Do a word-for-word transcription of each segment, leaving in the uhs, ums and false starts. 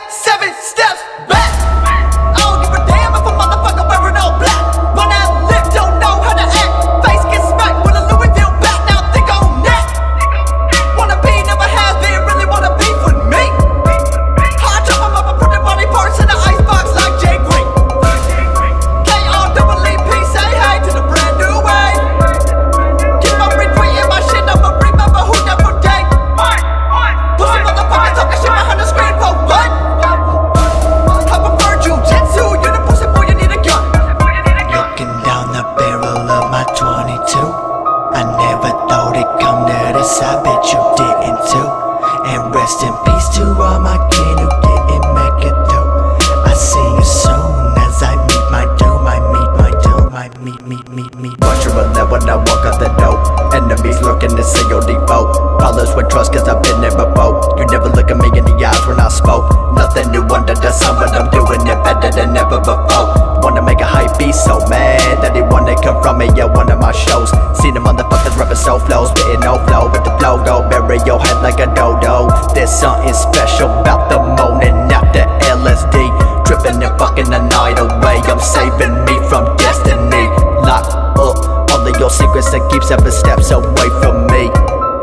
seven steps back. I don't give a damn if a motherfucker wearing all black. Run that lip, don't know how to act. Face gets smacked with a Louisville bat. Now think on that. Wanna be, never has been. Really wanna beef with me. Hard chop 'em up and put their body parts in the icebox like Jay Green. K R double E P, say hey to the brand new way. Keep on retweeting my shit, I'ma remember who that for day. Pussy motherfuckers talking shit behind the screen for what? I prefer jujitsu, you the pussy boy, you need a gun. Looking down the barrel of my twenty-two, I never thought it'd come to this, I bet you didn't too. And rest in peace to all my kin who didn't make it through. I see you soon as I meet my doom, I meet my doom, I meet, meet, meet, meet. Watch your alert when I walk out the door. Enemies lurking to see your default. Followers with trust cause I've been there before. You never look at me in the eyes when I spoke. Nothing new under the sun, but I'm doing it better than ever before. Wanna make a hype be so mad that he wanna come from me at one of my shows. See them motherfuckers rapping so flow, spitting no flow with the flow go. Bury your head like a dodo. There's something special about the morning after L S D. Tripping and fucking the night away. I'm saving me from destiny. Lock up all of your secrets and keep seven steps away from me.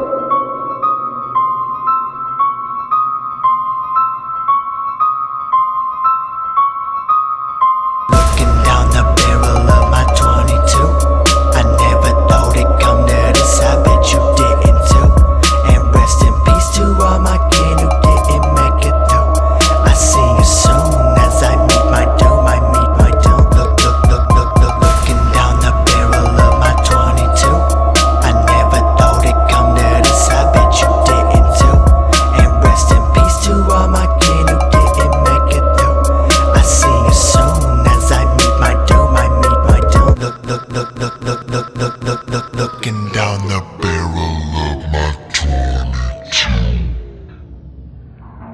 Looking down the barrel of my twenty-two, I never thought it'd come to this, I bet you didn't too. And rest in peace to all my kin who didn't make it through. I see you soon as I meet my doom, I meet my doom. Look, look, look, look, look, looking down the barrel of my twenty-two, I never thought it'd come to this, I bet you didn't too. And rest in peace to all my kin who didn't make it through. I see you soon as I meet my doom, I meet my doom. Look, look, look, look, look, look.